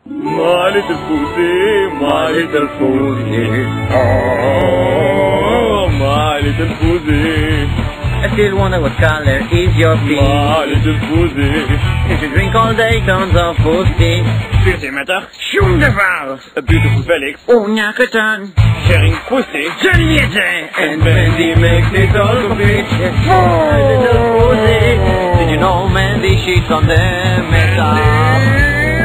My little Fuzzy, my little Fuzzy. Oh, my little Fuzzy. I still wonder what color is your pee. My little Fuzzy. If you drink all day tons of Fuzzy. 40 meter. Wunderbar. A beautiful Felix. Ungetan. Sharing Fuzzy. Geniete. And Mandy makes it all complete. My little Fuzzy. Did you know Mandy shits on the metal?